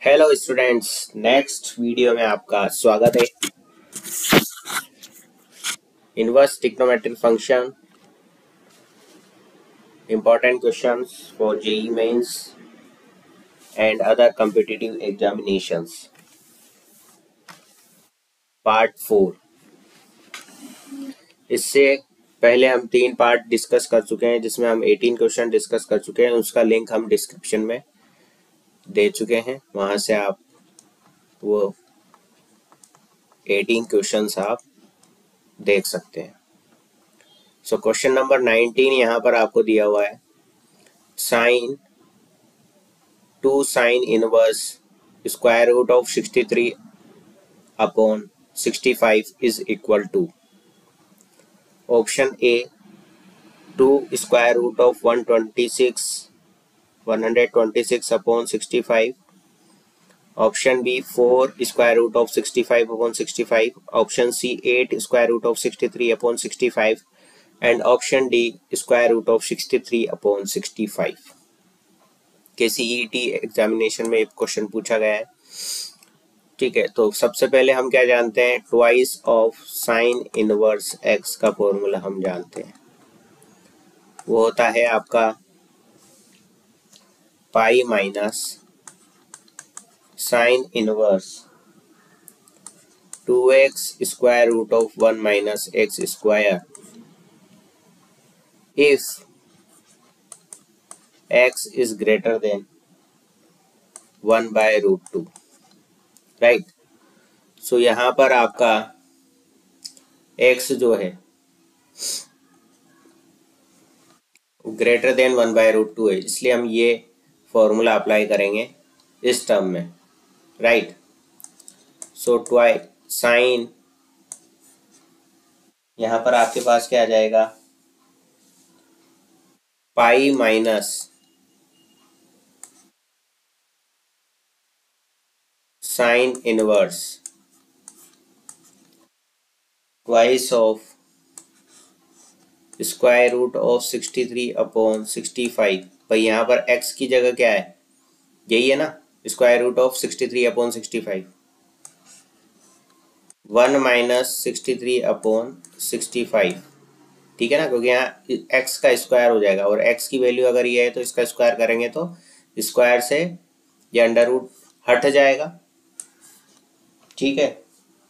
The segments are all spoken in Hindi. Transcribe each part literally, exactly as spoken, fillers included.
हेलो स्टूडेंट्स, नेक्स्ट वीडियो में आपका स्वागत है। Inverse trigonometric function, important questions for JEE mains and other competitive examinations, part four. इससे पहले हम तीन पार्ट डिस्कस कर चुके हैं, जिसमें हम अठारह क्वेश्चन डिस्कस कर चुके हैं। उसका लिंक हम डिस्क्रिप्शन में दे चुके हैं, वहां से आप वो अठारह क्वेश्चंस आप देख सकते हैं। सो क्वेश्चन नंबर नाइनटीन यहाँ पर आपको दिया हुआ है। Sine two sine inverse square root of sixty three upon sixty five is equal to option A two square root of one twenty six one hundred twenty six upon sixty five, option B four square root of sixty five upon sixty five, option C eight square root of sixty three upon sixty five and option D square root of sixty three upon sixty five. K CET examination में एक क्वेश्चन पूछा गया है। ठीक है, तो सबसे पहले हम क्या जानते हैं, twice of sine inverse x का फॉर्मूला हम जानते हैं। वो होता है आपका pi minus sine inverse two x square root of one minus x square if x is greater than one by root two, right. So यहाँ पर आपका x जो है greater than one by root two है, इसलिए हम ये फॉर्मूला अप्लाई करेंगे इस टर्म में, राइट। सो ट्वाई साइन, यहाँ पर आपके पास क्या आ जाएगा, pi minus sine inverse twice of square root of sixty three upon sixty five. भाई यहाँ पर x की जगह क्या है, यही है ना, square root of sixty three upon sixty five, one minus sixty three upon sixty five, ठीक है ना, क्योंकि यहाँ x का स्क्वायर हो जाएगा और x की वैल्यू अगर ये है तो इसका स्क्वायर करेंगे तो स्क्वायर से ये अंडर रूट हट जाएगा, ठीक है।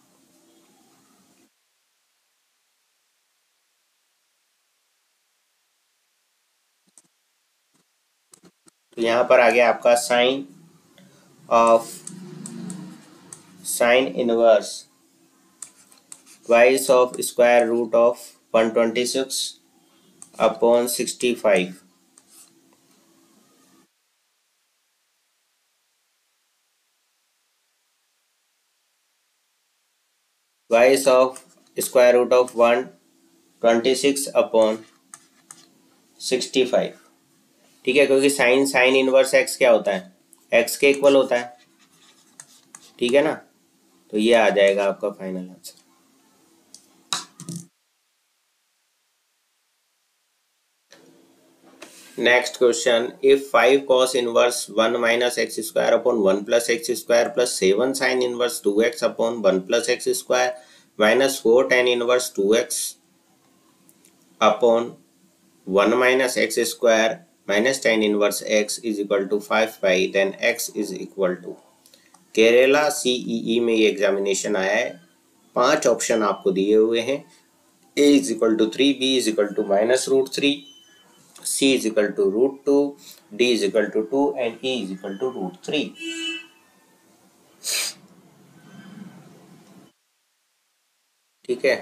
तो यहाँ पर आ गया आपका sine of sine inverse twice of square root of one twenty six upon sixty five, twice of square root of one twenty six upon sixty five, ठीक है, क्योंकि साइन साइन इनवर्स एक्स क्या होता है, एक्स के इक्वल होता है, ठीक है ना। तो ये आ जाएगा आपका final answer. Next question, if five cos inverse one minus x square upon one plus x square plus seven sine inverse two x upon one plus x square minus four tan inverse two x upon one minus x square minus tan inverse x is equal to five by then x is equal to. Kerala CEE में ये एग्जामिनेशन आया है। पांच ऑप्शन आपको दिए हुए हैं, A is equal to three, B is equal to minus root three, C is equal to root two, D is equal to two and E is equal to root three. ठीक है,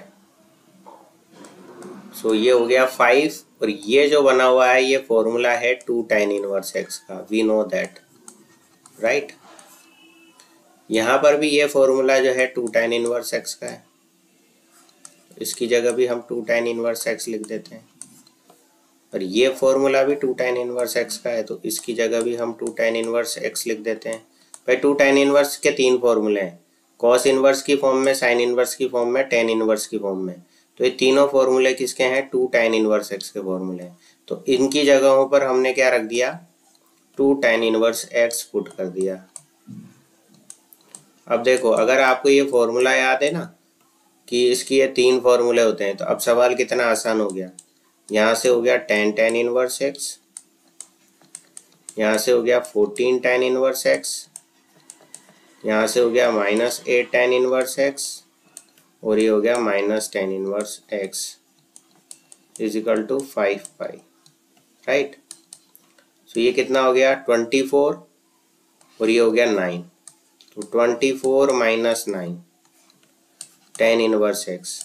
सो so, ये हो गया फाइव, और ये जो बना हुआ है ये फॉर्मूला है टू टेन इनवर्स एक्स का, वी नो दैट, राइट। यहाँ पर भी ये फॉर्मूला जो है टू टेन इनवर्स एक्स का है, इसकी जगह भी हम टू टेन इनवर्स एक्स लिख देते हैं, और ये फॉर्मूला भी टू टेन इनवर्स एक्स का है, तो इसकी जगह भी हम टू टेन इनवर्स एक्स लिख देते हैं। भाई टू टेन इनवर्स के तीन फॉर्मूले हैं, कॉस इनवर्स की फॉर्म में, साइन इनवर्स की फॉर्म में, टेन इनवर्स की फॉर्म में। तो ये तीनों फॉर्मूले किसके हैं, टू टेन इनवर्स एक्स के फॉर्मूले हैं। तो इनकी जगहों पर हमने क्या रख दिया, two tan inverse x put कर दिया, अब देखो, अगर आपको ये फॉर्मूला याद है ना कि इसकी ये तीन फॉर्मूले होते हैं, तो अब सवाल कितना आसान हो गया। यहाँ से हो गया टेन टेन इनवर्स एक्स, यहाँ से हो गया फोर्टीन टेन इनवर्स एक्स, यहाँ से हो गया minus eight tan inverse x, और ये हो गया minus tan inverse x is equal to five pi. Right, तो ये कितना हो गया ट्वेंटी फोर, और ये हो गया नाइन। तो twenty four minus nine tan inverse x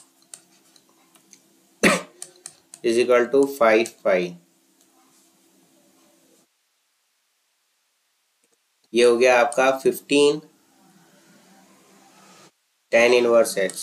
is equal to five pi. ये हो गया आपका fifteen tan inverse x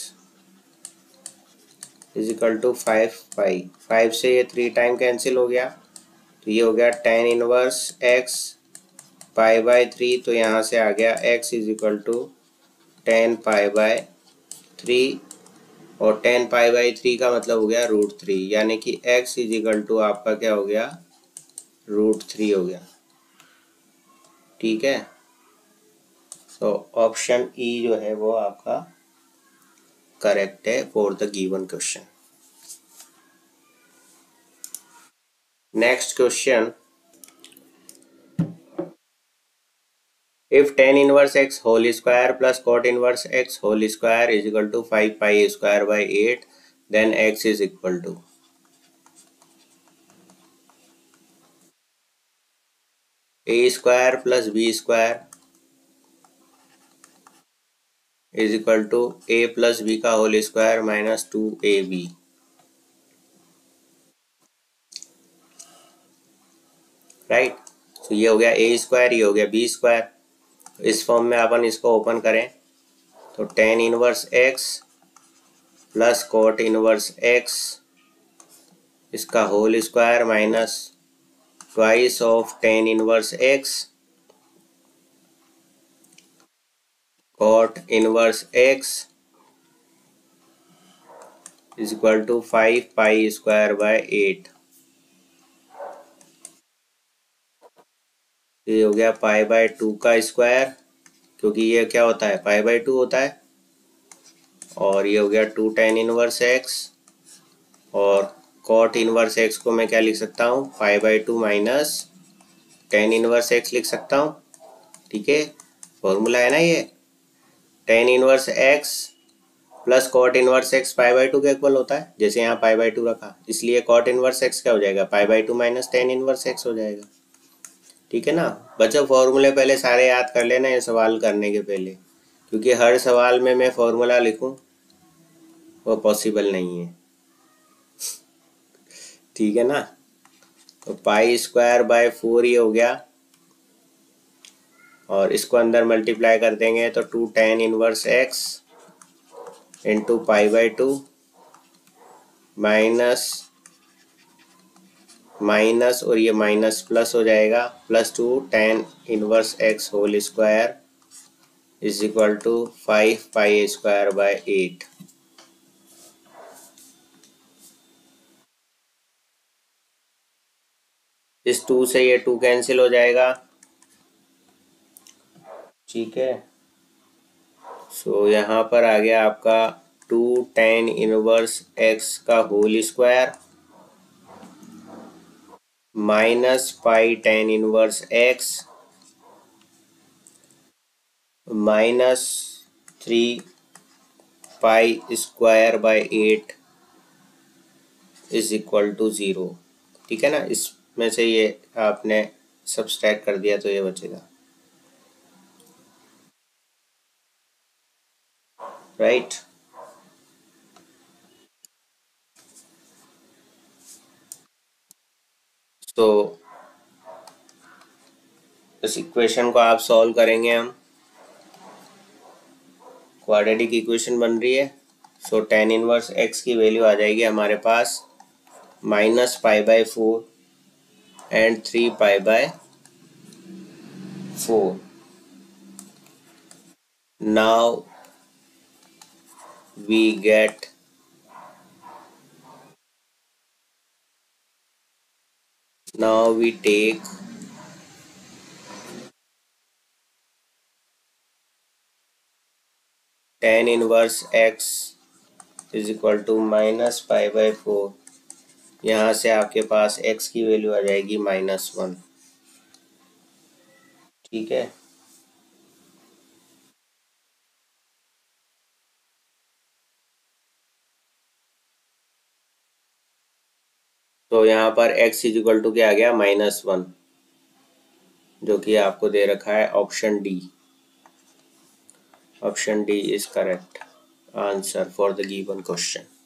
is equal to five pi. Five से ये थ्री टाइम कैंसिल हो गया, तो ये हो गया tan inverse x pi by three. तो यहाँ से आ गया x is equal to tan pi by three, और टेन पाई बाई थ्री का मतलब हो गया रूट थ्री, यानी कि एक्स इज इक्वल टू आपका क्या हो गया रूट थ्री हो गया। ठीक है, सो ऑप्शन ई जो है वो आपका करेक्ट है for the given question. Next question, if tan inverse x whole square plus cot inverse x whole square is equal to five pi square by eight, then x is equal to a square plus b square is equal to a plus b का whole square minus two A B. Right, तो ये हो गया a स्क्वायर, ये हो गया b स्क्वायर। इस फॉर्म में अपन इसको ओपन करें तो tan inverse x plus cot inverse x इसका whole square minus twice of tan inverse x cot inverse x is equal to five pi square by eight. ये हो गया पाई बाय टू का स्क्वायर, क्योंकि ये क्या होता है पाई बाय टू होता है, और ये हो गया टू टेन इनवर्स एक्स, और कॉट इनवर्स एक्स को मैं क्या लिख सकता हूँ pi by two minus tan inverse x लिख सकता हूँ। ठीक है, फॉर्मूला है ना ये, tan inverse x plus cot inverse x pi by two के इक्वल होता है, जैसे यहाँ पाई बाय टू रखा, इसलिए कॉट इनवर्स एक्स क्या हो जाएगा pi by two minus tan inverse x हो जाएगा। ठीक है ना बच्चों, फॉर्मूले पहले सारे याद कर लेना ये सवाल करने के पहले, क्योंकि हर सवाल में मैं फॉर्मूला लिखूं वो पॉसिबल नहीं है। ठीक है ना, तो पाई स्क्वायर बाय फोर ये हो गया, और इसको अंदर मल्टीप्लाई कर देंगे तो two tan inverse x into pi by two minus minus और ये माइनस प्लस हो जाएगा, plus two tan inverse x whole square is equal to five pi square by eight. इस टू से ये टू कैंसिल हो जाएगा। ठीक है, सो यहाँ पर आ गया आपका टू टेन इनवर्स एक्स का whole square minus pi tan inverse x minus three pi square by eight is equal to zero. ठीक है ना, इसमें से ये आपने सब्सट्रैक्ट कर दिया तो ये बचेगा। राइट, तो इस इक्वेशन को आप सॉल्व करेंगे, हम क्वाड्रेटिक इक्वेशन बन रही है। सो टेन इनवर्स एक्स की वैल्यू आ जाएगी हमारे पास minus pi by four and three pi by four. Now we get now we take tan inverse x is equal to minus pi by four, यहाँ से आपके पास x की वैल्यू आ जाएगी माइनस वन। ठीक है, तो यहाँ पर x इज इक्वल टू क्या आ गया, माइनस वन, जो कि आपको दे रखा है option D. Option D is correct answer for the given question.